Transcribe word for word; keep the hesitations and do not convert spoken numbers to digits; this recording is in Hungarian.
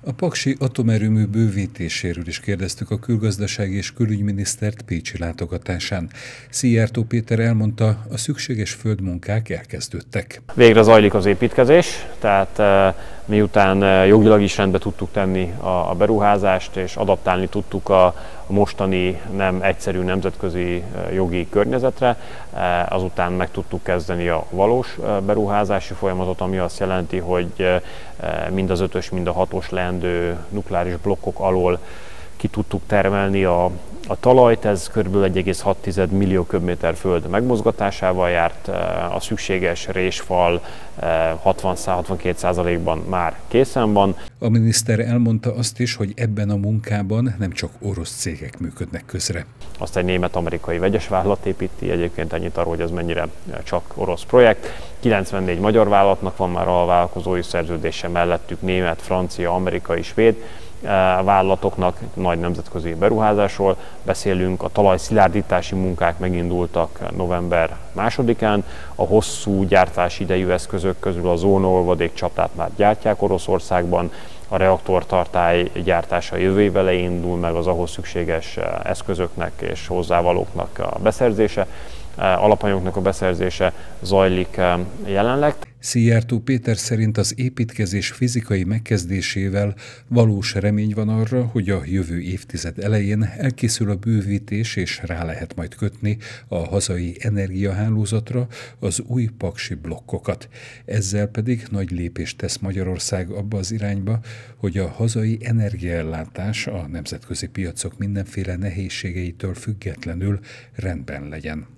A paksi atomerőmű bővítéséről is kérdeztük a külgazdasági és külügyminisztert pécsi látogatásán. Szijjártó Péter elmondta, a szükséges földmunkák elkezdődtek. Végre zajlik az építkezés, tehát miután jogilag is rendbe tudtuk tenni a beruházást, és adaptálni tudtuk a mostani nem egyszerű nemzetközi jogi környezetre, azután meg tudtuk kezdeni a valós beruházási folyamatot, ami azt jelenti, hogy mind az ötös, mind a hatos leendő nukleáris blokkok alól ki tudtuk termelni a, a talajt, ez kb. egy egész hat millió köbméter föld megmozgatásával járt, a szükséges résfal hatvan-hatvankét százalékban már készen van. A miniszter elmondta azt is, hogy ebben a munkában nem csak orosz cégek működnek közre. Azt egy német-amerikai vegyes vállalat építi, egyébként ennyit arról, hogy ez mennyire csak orosz projekt. kilencvennégy magyar vállalatnak van már a vállalkozói szerződése, mellettük német, francia, amerikai, svéd vállalatoknak, nagy nemzetközi beruházásról beszélünk. A talajszilárdítási munkák megindultak november másodikán, a hosszú gyártási idejű eszközök közül a zónaolvadék csapdát már gyártják Oroszországban, a reaktortartály gyártása jövő év elején indul meg, az ahhoz szükséges eszközöknek és hozzávalóknak a beszerzése, alapanyagoknak a beszerzése zajlik jelenleg. Szijjártó Péter szerint az építkezés fizikai megkezdésével valós remény van arra, hogy a jövő évtized elején elkészül a bővítés, és rá lehet majd kötni a hazai energiahálózatra az új paksi blokkokat. Ezzel pedig nagy lépést tesz Magyarország abba az irányba, hogy a hazai energiaellátás a nemzetközi piacok mindenféle nehézségeitől függetlenül rendben legyen.